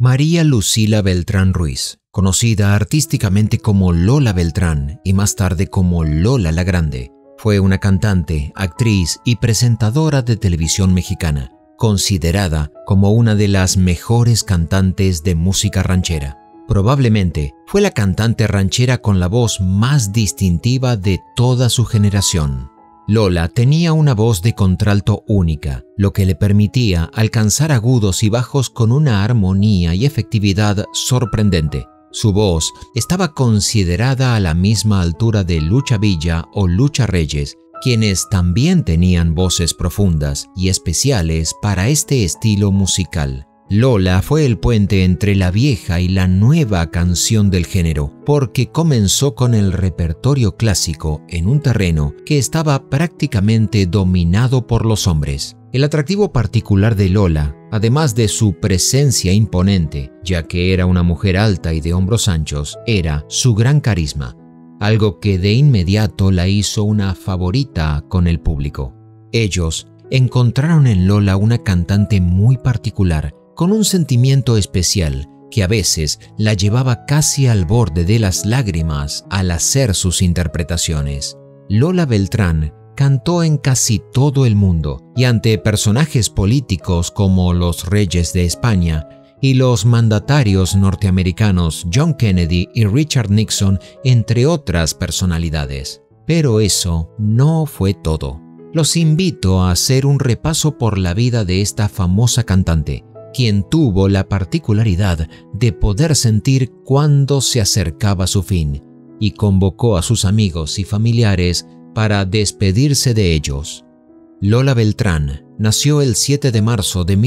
María Lucila Beltrán Ruiz, conocida artísticamente como Lola Beltrán y más tarde como Lola la Grande, fue una cantante, actriz y presentadora de televisión mexicana, considerada como una de las mejores cantantes de música ranchera. Probablemente fue la cantante ranchera con la voz más distintiva de toda su generación. Lola tenía una voz de contralto única, lo que le permitía alcanzar agudos y bajos con una armonía y efectividad sorprendente. Su voz estaba considerada a la misma altura de Lucha Villa o Lucha Reyes, quienes también tenían voces profundas y especiales para este estilo musical. Lola fue el puente entre la vieja y la nueva canción del género, porque comenzó con el repertorio clásico en un terreno que estaba prácticamente dominado por los hombres. El atractivo particular de Lola, además de su presencia imponente, ya que era una mujer alta y de hombros anchos, era su gran carisma, algo que de inmediato la hizo una favorita con el público. Ellos encontraron en Lola una cantante muy particular, con un sentimiento especial que a veces la llevaba casi al borde de las lágrimas al hacer sus interpretaciones. Lola Beltrán cantó en casi todo el mundo y ante personajes políticos como los reyes de España y los mandatarios norteamericanos John Kennedy y Richard Nixon, entre otras personalidades. Pero eso no fue todo. Los invito a hacer un repaso por la vida de esta famosa cantante, quien tuvo la particularidad de poder sentir cuándo se acercaba su fin y convocó a sus amigos y familiares para despedirse de ellos. Lola Beltrán nació el 7 de marzo de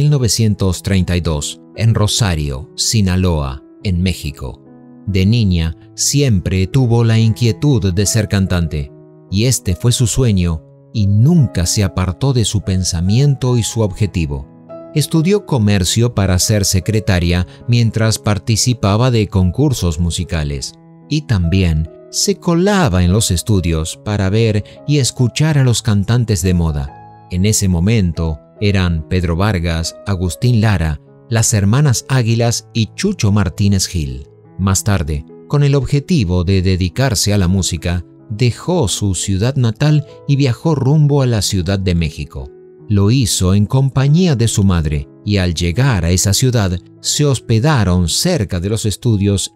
1932 en Rosario, Sinaloa, en México. De niña siempre tuvo la inquietud de ser cantante y este fue su sueño y nunca se apartó de su pensamiento y su objetivo. Estudió comercio para ser secretaria mientras participaba de concursos musicales y también se colaba en los estudios para ver y escuchar a los cantantes de moda. En ese momento eran Pedro Vargas, Agustín Lara, las hermanas Águilas y Chucho Martínez Gil. Más tarde, con el objetivo de dedicarse a la música, dejó su ciudad natal y viajó rumbo a la Ciudad de México. Lo hizo en compañía de su madre y al llegar a esa ciudad se hospedaron cerca de los estudios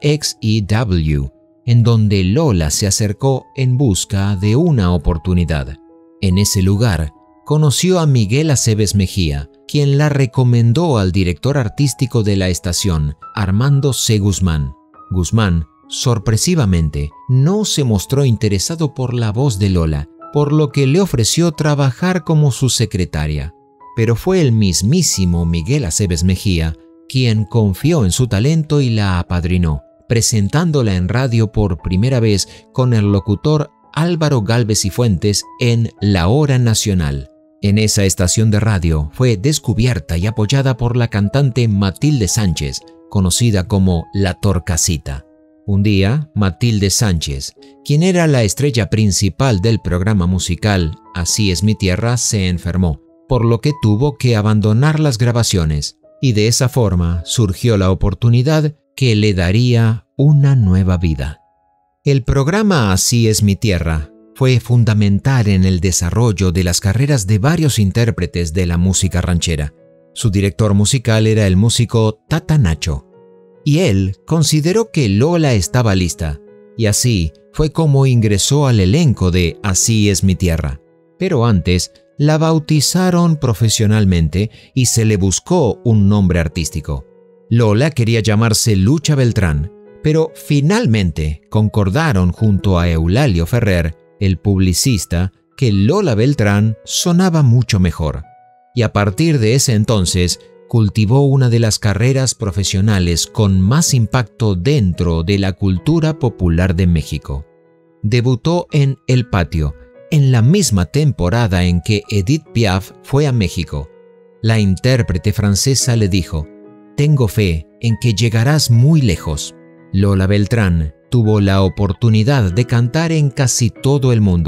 XEW, en donde Lola se acercó en busca de una oportunidad. En ese lugar conoció a Miguel Aceves Mejía, quien la recomendó al director artístico de la estación, Armando C. Guzmán. Guzmán, sorpresivamente, no se mostró interesado por la voz de Lola, por lo que le ofreció trabajar como su secretaria. Pero fue el mismísimo Miguel Aceves Mejía quien confió en su talento y la apadrinó, presentándola en radio por primera vez con el locutor Álvaro Gálvez y Fuentes en La Hora Nacional. En esa estación de radio fue descubierta y apoyada por la cantante Matilde Sánchez, conocida como La Torcasita. Un día, Matilde Sánchez, quien era la estrella principal del programa musical Así es mi tierra, se enfermó, por lo que tuvo que abandonar las grabaciones, y de esa forma surgió la oportunidad que le daría una nueva vida. El programa Así es mi tierra fue fundamental en el desarrollo de las carreras de varios intérpretes de la música ranchera. Su director musical era el músico Tata Nacho, y él consideró que Lola estaba lista, y así fue como ingresó al elenco de Así es mi tierra. Pero antes la bautizaron profesionalmente y se le buscó un nombre artístico. Lola quería llamarse Lucha Beltrán, pero finalmente concordaron junto a Eulalio Ferrer, el publicista, que Lola Beltrán sonaba mucho mejor. Y a partir de ese entonces cultivó una de las carreras profesionales con más impacto dentro de la cultura popular de México. Debutó en El Patio, en la misma temporada en que Edith Piaf fue a México. La intérprete francesa le dijo: «Tengo fe en que llegarás muy lejos». Lola Beltrán tuvo la oportunidad de cantar en casi todo el mundo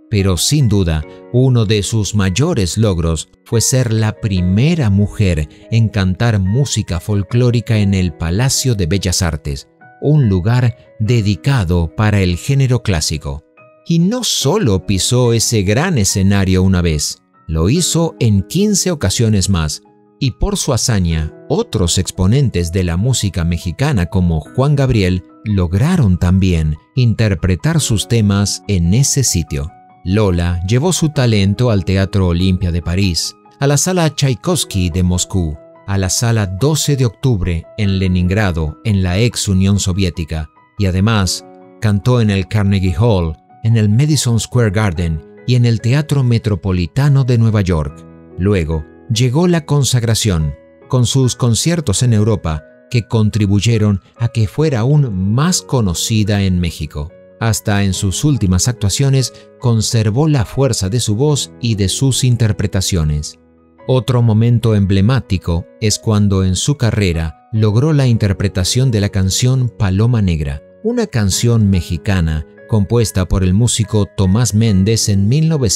pero sin duda uno de sus mayores logros fue ser la primera mujer en cantar música folclórica en el Palacio de Bellas Artes, un lugar dedicado para el género clásico. Y no solo pisó ese gran escenario una vez, lo hizo en 15 ocasiones más, y por su hazaña, otros exponentes de la música mexicana como Juan Gabriel lograron también interpretar sus temas en ese sitio. Lola llevó su talento al Teatro Olimpia de París, a la Sala Tchaikovsky de Moscú, a la Sala 12 de Octubre en Leningrado, en la ex Unión Soviética, y además cantó en el Carnegie Hall, en el Madison Square Garden y en el Teatro Metropolitano de Nueva York. Luego llegó la consagración, con sus conciertos en Europa que contribuyeron a que fuera aún más conocida en México. Hasta en sus últimas actuaciones conservó la fuerza de su voz y de sus interpretaciones. Otro momento emblemático es cuando en su carrera logró la interpretación de la canción Paloma Negra, una canción mexicana compuesta por el músico Tomás Méndez en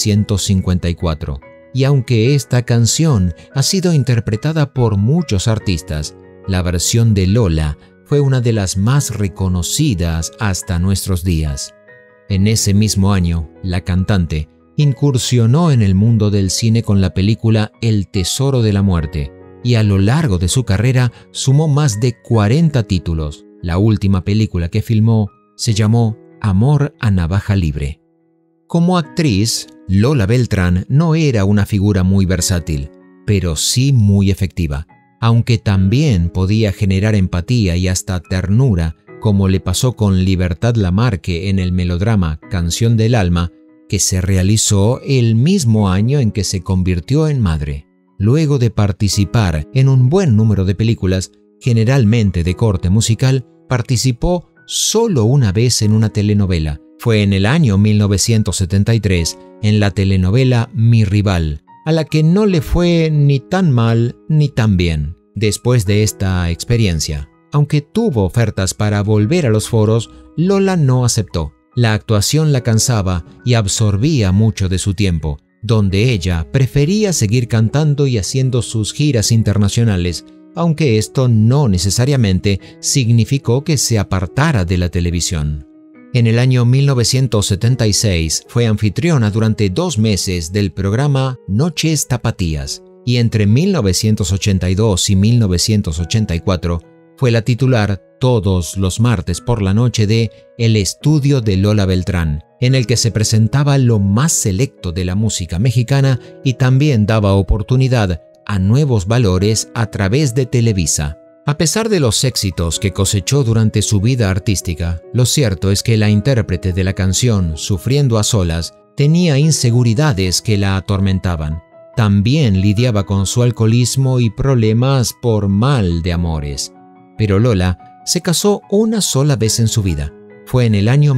1954. Y aunque esta canción ha sido interpretada por muchos artistas, la versión de Lola fue una de las más reconocidas hasta nuestros días. En ese mismo año, la cantante incursionó en el mundo del cine con la película El Tesoro de la Muerte, y a lo largo de su carrera sumó más de 40 títulos. La última película que filmó se llamó Amor a Navaja Libre. Como actriz, Lola Beltrán no era una figura muy versátil, pero sí muy efectiva, aunque también podía generar empatía y hasta ternura, como le pasó con Libertad Lamarque en el melodrama Canción del Alma, que se realizó el mismo año en que se convirtió en madre. Luego de participar en un buen número de películas, generalmente de corte musical, participó solo una vez en una telenovela. Fue en el año 1973, en la telenovela Mi Rival, a la que no le fue ni tan mal ni tan bien. Después de esta experiencia, aunque tuvo ofertas para volver a los foros, Lola no aceptó. La actuación la cansaba y absorbía mucho de su tiempo, donde ella prefería seguir cantando y haciendo sus giras internacionales, aunque esto no necesariamente significó que se apartara de la televisión. En el año 1976 fue anfitriona durante 2 meses del programa Noches Tapatías, y entre 1982 y 1984 fue la titular todos los martes por la noche de El Estudio de Lola Beltrán, en el que se presentaba lo más selecto de la música mexicana y también daba oportunidad a nuevos valores a través de Televisa. A pesar de los éxitos que cosechó durante su vida artística, lo cierto es que la intérprete de la canción Sufriendo a Solas tenía inseguridades que la atormentaban. También lidiaba con su alcoholismo y problemas por mal de amores. Pero Lola se casó una sola vez en su vida. Fue en el año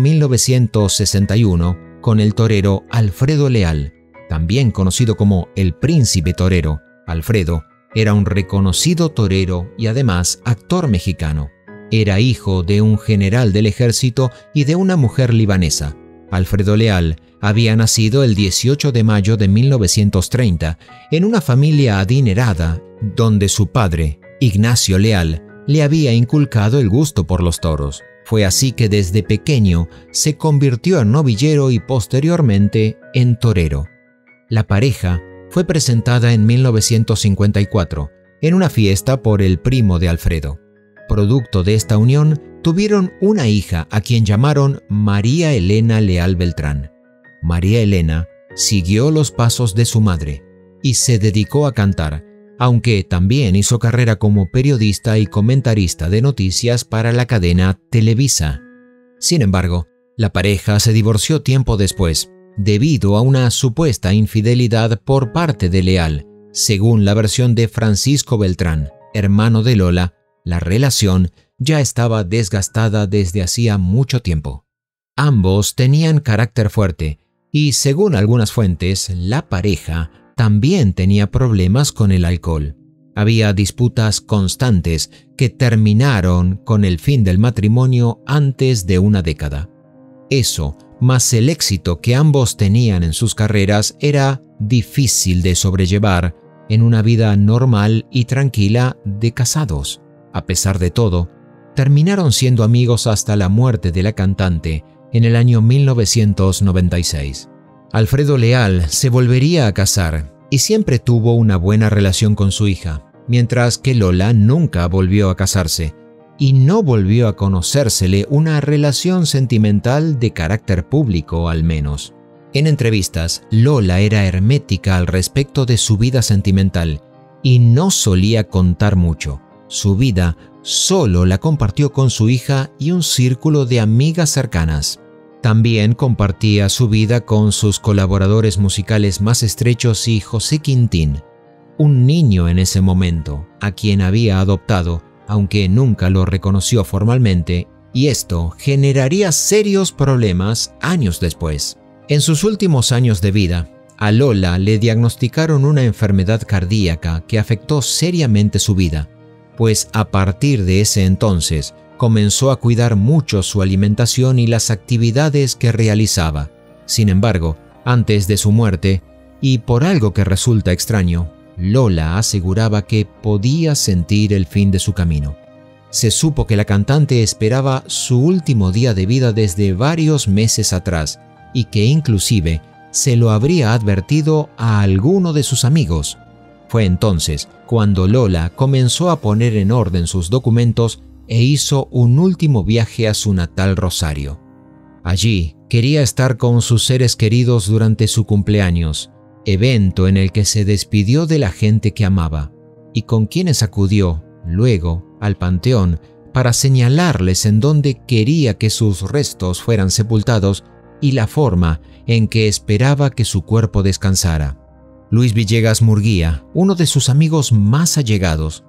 1961 con el torero Alfredo Leal, también conocido como el Príncipe Torero. Alfredo era un reconocido torero y además actor mexicano. Era hijo de un general del ejército y de una mujer libanesa. Alfredo Leal había nacido el 18 de mayo de 1930 en una familia adinerada donde su padre, Ignacio Leal, le había inculcado el gusto por los toros. Fue así que desde pequeño se convirtió en novillero y posteriormente en torero. La pareja fue presentada en 1954 en una fiesta por el primo de Alfredo. Producto de esta unión, tuvieron una hija a quien llamaron María Elena Leal Beltrán. María Elena siguió los pasos de su madre y se dedicó a cantar, aunque también hizo carrera como periodista y comentarista de noticias para la cadena Televisa. Sin embargo, la pareja se divorció tiempo después, debido a una supuesta infidelidad por parte de Leal. Según la versión de Francisco Beltrán, hermano de Lola, la relación ya estaba desgastada desde hacía mucho tiempo. Ambos tenían carácter fuerte y, según algunas fuentes, la pareja también tenía problemas con el alcohol. Había disputas constantes que terminaron con el fin del matrimonio antes de una década. Eso mas el éxito que ambos tenían en sus carreras era difícil de sobrellevar en una vida normal y tranquila de casados. A pesar de todo, terminaron siendo amigos hasta la muerte de la cantante en el año 1996. Alfredo Leal se volvería a casar y siempre tuvo una buena relación con su hija, mientras que Lola nunca volvió a casarse y no volvió a conocérsele una relación sentimental de carácter público, al menos. En entrevistas, Lola era hermética al respecto de su vida sentimental y no solía contar mucho. Su vida solo la compartió con su hija y un círculo de amigas cercanas. También compartía su vida con sus colaboradores musicales más estrechos y José Quintín, un niño en ese momento, a quien había adoptado, aunque nunca lo reconoció formalmente, y esto generaría serios problemas años después. En sus últimos años de vida, a Lola le diagnosticaron una enfermedad cardíaca que afectó seriamente su vida, pues a partir de ese entonces comenzó a cuidar mucho su alimentación y las actividades que realizaba. Sin embargo, antes de su muerte, y por algo que resulta extraño, Lola aseguraba que podía sentir el fin de su camino. Se supo que la cantante esperaba su último día de vida desde varios meses atrás y que inclusive se lo habría advertido a alguno de sus amigos. Fue entonces cuando Lola comenzó a poner en orden sus documentos e hizo un último viaje a su natal Rosario. Allí quería estar con sus seres queridos durante su cumpleaños, evento en el que se despidió de la gente que amaba y con quienes acudió luego al panteón para señalarles en dónde quería que sus restos fueran sepultados y la forma en que esperaba que su cuerpo descansara. Luis Villegas Murguía, uno de sus amigos más allegados,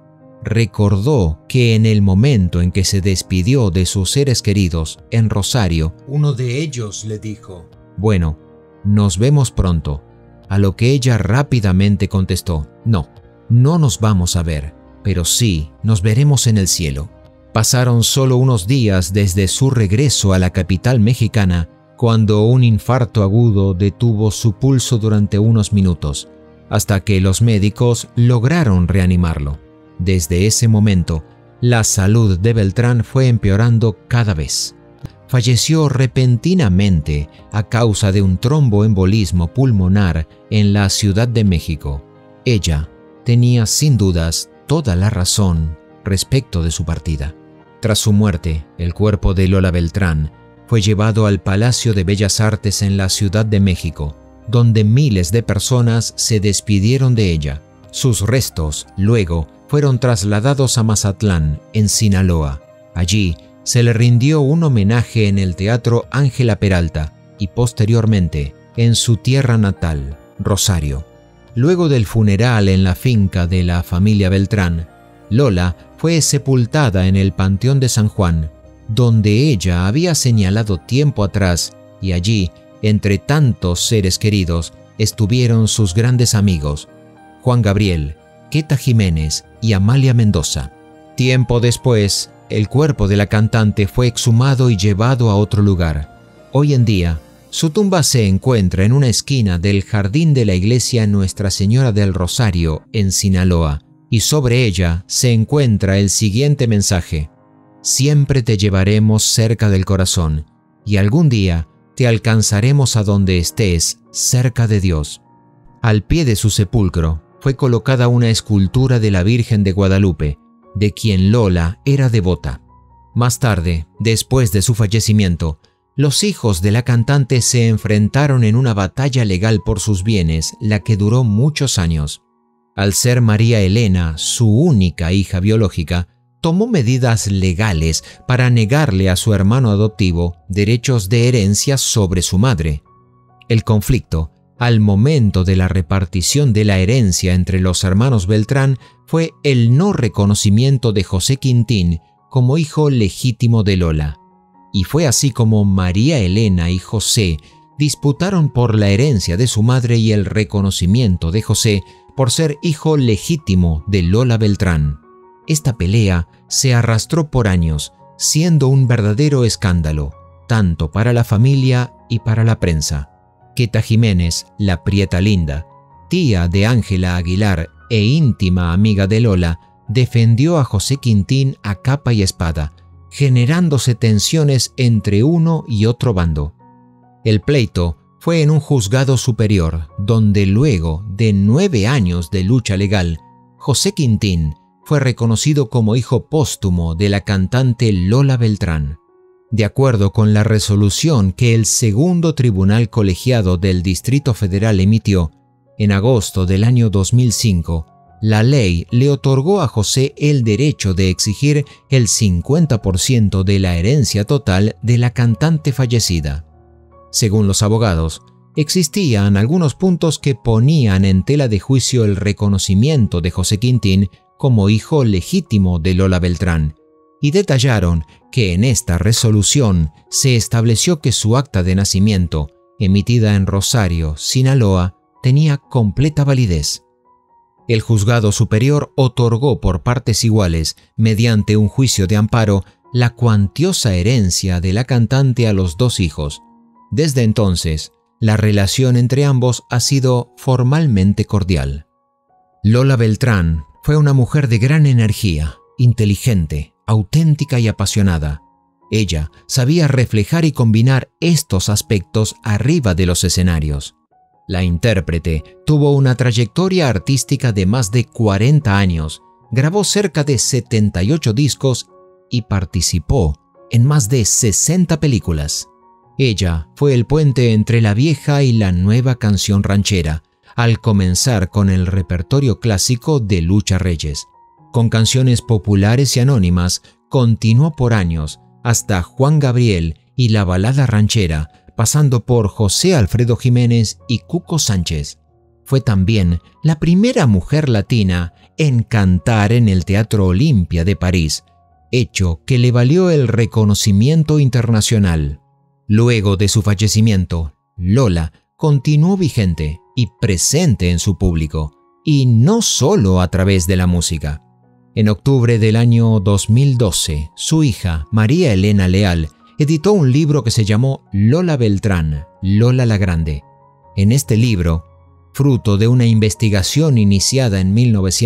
recordó que en el momento en que se despidió de sus seres queridos en Rosario, uno de ellos le dijo: «Bueno, nos vemos pronto», a lo que ella rápidamente contestó: «No, no nos vamos a ver, pero sí nos veremos en el cielo». Pasaron solo unos días desde su regreso a la capital mexicana cuando un infarto agudo detuvo su pulso durante unos minutos, hasta que los médicos lograron reanimarlo. Desde ese momento, la salud de Beltrán fue empeorando cada vez. Falleció repentinamente a causa de un tromboembolismo pulmonar en la Ciudad de México. Ella tenía sin dudas toda la razón respecto de su partida. Tras su muerte, el cuerpo de Lola Beltrán fue llevado al Palacio de Bellas Artes en la Ciudad de México, donde miles de personas se despidieron de ella. Sus restos, luego, fueron trasladados a Mazatlán, en Sinaloa. Allí se le rindió un homenaje en el Teatro Ángela Peralta y posteriormente en su tierra natal, Rosario. Luego del funeral en la finca de la familia Beltrán, Lola fue sepultada en el Panteón de San Juan, donde ella había señalado tiempo atrás, y allí, entre tantos seres queridos, estuvieron sus grandes amigos, Juan Gabriel, Queta Jiménez y Amalia Mendoza. Tiempo después, el cuerpo de la cantante fue exhumado y llevado a otro lugar. Hoy en día, su tumba se encuentra en una esquina del jardín de la iglesia Nuestra Señora del Rosario, en Sinaloa, y sobre ella se encuentra el siguiente mensaje: «Siempre te llevaremos cerca del corazón, y algún día te alcanzaremos a donde estés, cerca de Dios». Al pie de su sepulcro fue colocada una escultura de la Virgen de Guadalupe, de quien Lola era devota. Más tarde, después de su fallecimiento, los hijos de la cantante se enfrentaron en una batalla legal por sus bienes, la que duró muchos años. Al ser María Elena su única hija biológica, tomó medidas legales para negarle a su hermano adoptivo derechos de herencia sobre su madre. El conflicto, al momento de la repartición de la herencia entre los hermanos Beltrán, fue el no reconocimiento de José Quintín como hijo legítimo de Lola. Y fue así como María Elena y José disputaron por la herencia de su madre y el reconocimiento de José por ser hijo legítimo de Lola Beltrán. Esta pelea se arrastró por años, siendo un verdadero escándalo, tanto para la familia y para la prensa. Queta Jiménez, la prieta linda, tía de Ángela Aguilar e íntima amiga de Lola, defendió a José Quintín a capa y espada, generándose tensiones entre uno y otro bando. El pleito fue en un juzgado superior, donde luego de 9 años de lucha legal, José Quintín fue reconocido como hijo póstumo de la cantante Lola Beltrán. De acuerdo con la resolución que el segundo tribunal colegiado del Distrito Federal emitió, en agosto del año 2005, la ley le otorgó a José el derecho de exigir el 50% de la herencia total de la cantante fallecida. Según los abogados, existían algunos puntos que ponían en tela de juicio el reconocimiento de José Quintín como hijo legítimo de Lola Beltrán, y detallaron que en esta resolución se estableció que su acta de nacimiento, emitida en Rosario, Sinaloa, tenía completa validez. El juzgado superior otorgó por partes iguales, mediante un juicio de amparo, la cuantiosa herencia de la cantante a los 2 hijos. Desde entonces, la relación entre ambos ha sido formalmente cordial. Lola Beltrán fue una mujer de gran energía, inteligente, auténtica y apasionada. Ella sabía reflejar y combinar estos aspectos arriba de los escenarios. La intérprete tuvo una trayectoria artística de más de 40 años, grabó cerca de 78 discos y participó en más de 60 películas. Ella fue el puente entre la vieja y la nueva canción ranchera, al comenzar con el repertorio clásico de Lucha Reyes. Con canciones populares y anónimas, continuó por años hasta Juan Gabriel y la balada ranchera, pasando por José Alfredo Jiménez y Cuco Sánchez. Fue también la primera mujer latina en cantar en el Teatro Olimpia de París, hecho que le valió el reconocimiento internacional. Luego de su fallecimiento, Lola continuó vigente y presente en su público, y no solo a través de la música. En octubre del año 2012, su hija, María Elena Leal, editó un libro que se llamó Lola Beltrán, Lola la Grande. En este libro, fruto de una investigación iniciada en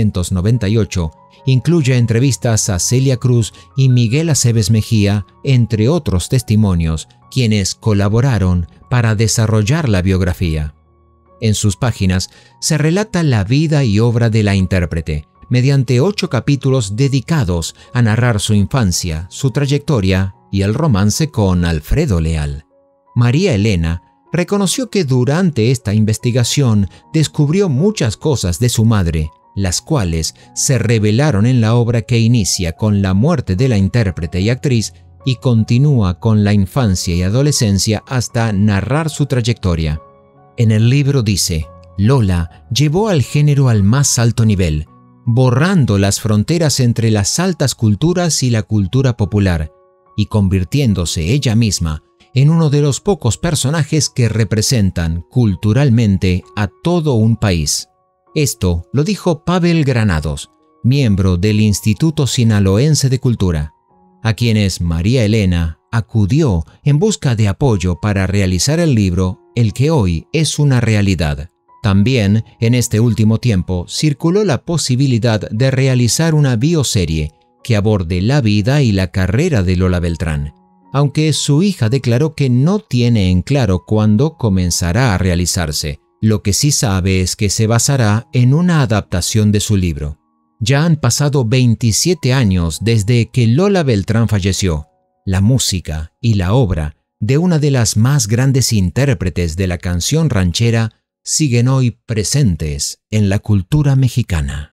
1998, incluye entrevistas a Celia Cruz y Miguel Aceves Mejía, entre otros testimonios, quienes colaboraron para desarrollar la biografía. En sus páginas se relata la vida y obra de la intérprete, mediante 8 capítulos dedicados a narrar su infancia, su trayectoria y el romance con Alfredo Leal. María Elena reconoció que durante esta investigación descubrió muchas cosas de su madre, las cuales se revelaron en la obra que inicia con la muerte de la intérprete y actriz y continúa con la infancia y adolescencia hasta narrar su trayectoria. En el libro dice, Lola llevó al género al más alto nivel, borrando las fronteras entre las altas culturas y la cultura popular, y convirtiéndose ella misma en uno de los pocos personajes que representan culturalmente a todo un país. Esto lo dijo Pavel Granados, miembro del Instituto Sinaloense de Cultura, a quienes María Elena acudió en busca de apoyo para realizar el libro, el que hoy es una realidad. También, en este último tiempo, circuló la posibilidad de realizar una bioserie que aborde la vida y la carrera de Lola Beltrán, aunque su hija declaró que no tiene en claro cuándo comenzará a realizarse. Lo que sí sabe es que se basará en una adaptación de su libro. Ya han pasado 27 años desde que Lola Beltrán falleció. La música y la obra de una de las más grandes intérpretes de la canción ranchera siguen hoy presentes en la cultura mexicana.